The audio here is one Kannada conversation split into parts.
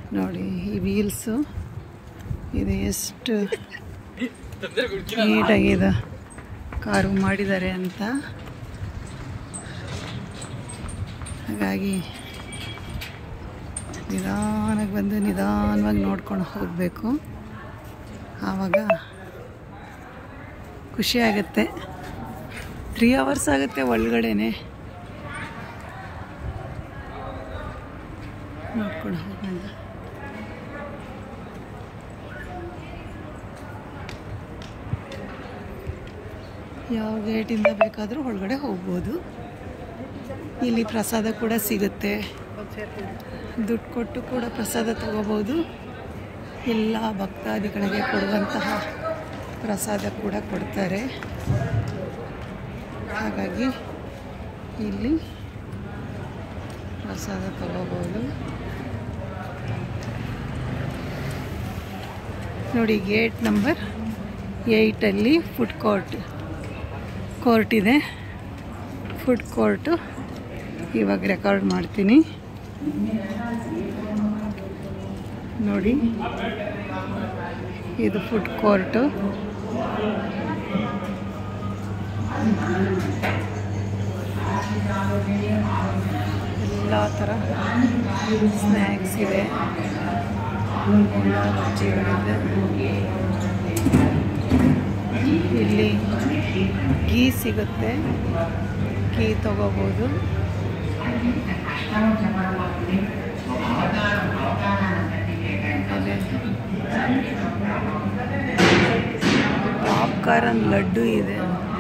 ನೋಡಿ ಈ ವೀಲ್ಸು ಇದು ಎಷ್ಟು ನೀಟಾಗಿದೆ ಕಾರು ಮಾಡಿದ್ದಾರೆ ಅಂತ. ಹಾಗಾಗಿ ನಿಧಾನಕ್ಕೆ ಬಂದು ನಿಧಾನವಾಗಿ ನೋಡ್ಕೊಂಡು ಹೋಗಬೇಕು, ಆವಾಗ ಖುಷಿ ಆಗುತ್ತೆ. 3 hours ಆಗುತ್ತೆ ಒಳಗಡೆನೆ ನೋಡ್ಕೊಂಡು ಹೋಗೋಣ. ಯಾವ ಗೇಟಿಂದ ಬೇಕಾದರೂ ಒಳಗಡೆ ಹೋಗ್ಬೋದು. ಇಲ್ಲಿ ಪ್ರಸಾದ ಕೂಡ ಸಿಗುತ್ತೆ, ದುಡ್ಡು ಕೊಟ್ಟು ಕೂಡ ಪ್ರಸಾದ ತಗೋಬೋದು. ಎಲ್ಲ ಭಕ್ತಾದಿಗಳಿಗೆ ಕೊಡುವಂತಹ ಪ್ರಸಾದ ಕೂಡ ಕೊಡ್ತಾರೆ. ಹಾಗಾಗಿ ಇಲ್ಲಿ ಪ್ರಸಾದ ತಗೋಬೋದು. ನೋಡಿ ಗೇಟ್ ನಂಬರ್ 8 ಫುಡ್ ಕೋರ್ಟ್ ಇದೆ. ಫುಡ್ ಕೋರ್ಟು ಇವಾಗ ರೆಕಾರ್ಡ್ ಮಾಡ್ತೀನಿ. ನೋಡಿ ಇದು ಫುಡ್ ಕೋರ್ಟು. ಎಲ್ಲ ಥರ ಸ್ನ್ಯಾಕ್ಸ್ ಇದೆ, ಎಲ್ಲ ಬಜ್ಜಿಗಳಿದೆ. ಇಲ್ಲಿ ಗೀ ಸಿಗುತ್ತೆ, ಗೀ ತಗೋಬೋದು. ಪಾಪ್ಕಾರ್ನ್ ಲಡ್ಡು ಇದೆ.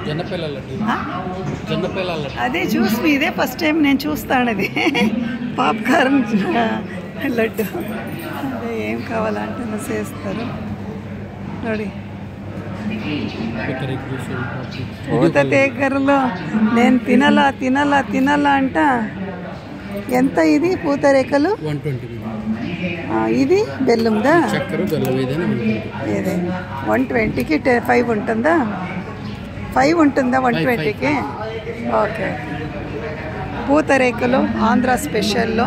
అదే జ్యూస్ ఇదే ఫస్ట్ టైం నేను చూస్తానది పాప్కార్న్ లడ్డు. అదే ఏం కావాలంటే చేస్తారు. ನೋಡಿ పూతరేకులో నేను తినాల అంట. ఎంత ఇది పూతరేకలు? 120. ఇది బెల్లందా? ఇదే 120కి 5 ఉంటుందా? 5 ఉంటుందా 120కి? ఓకే. పూతరేకులు ఆంధ్ర స్పెషల్లో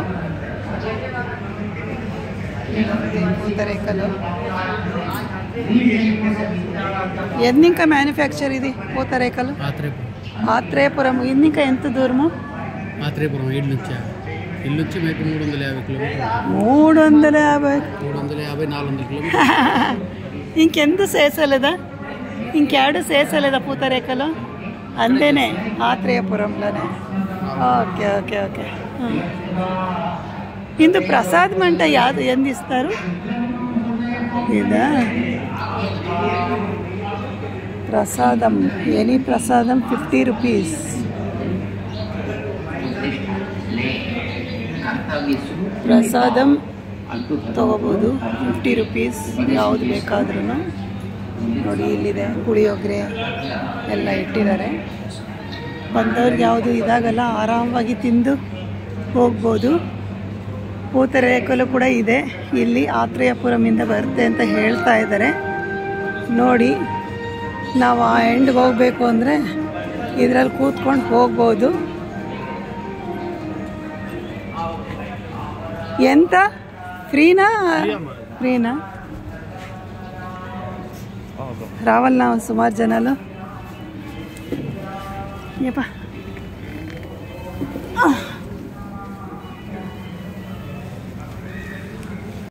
పూతరేకలు. ఎన్ని ఇంకా మ్యానుఫ్యాక్చర్ ఇది పూతరేకలు? ఆత్రేయపురం. ఇది ఇంకా ఎంత దూరము? ఆత్రేయపురం ఇల్లు నుంచి మీకు 350 కిలోమీటర్లు. 350 400 కిలోమీటర్లు. ఇంకెందు సేసలేదా? ఇంకేడు సేసలేదా పూతరేకలు? అంతేనే ఆత్రేయపురంలోనే. Okay okay okay. ఇందు ప్రసాదం అంటే యాదు ఎందు ఇస్తారు? ఇదా ప్రసాదం. ఎనీ ప్రసాదం 50 రూపీస్. ಪ್ರಸಾದಂ ತಗೋಬೋದು 50 ರೂಪೀಸ್. ಯಾವುದು ಬೇಕಾದ್ರೂ ನೋಡಿ ಇಲ್ಲಿದೆ. ಪುಳಿಯೋಗರೆ ಎಲ್ಲ ಇಟ್ಟಿದ್ದಾರೆ. ಬಂದವ್ರಿಗೆ ಯಾವುದು ಇದಾಗಲ್ಲ, ಆರಾಮವಾಗಿ ತಿಂದು ಹೋಗ್ಬೋದು. పూతరేకులు ಕೂಡ ಇದೆ ಇಲ್ಲಿ. ಆತ್ರೇಯಪುರಮಿಂದ ಬರುತ್ತೆ ಅಂತ ಹೇಳ್ತಾ ಇದ್ದಾರೆ. ನೋಡಿ ನಾವು ಆ ಎಂಡ್ಗೆ ಹೋಗಬೇಕು ಅಂದರೆ ಇದರಲ್ಲಿ ಕೂತ್ಕೊಂಡು ಹೋಗ್ಬೋದು. ఎంత ఫ్రీనా? రావాలన్నా సుమారు జనాలు.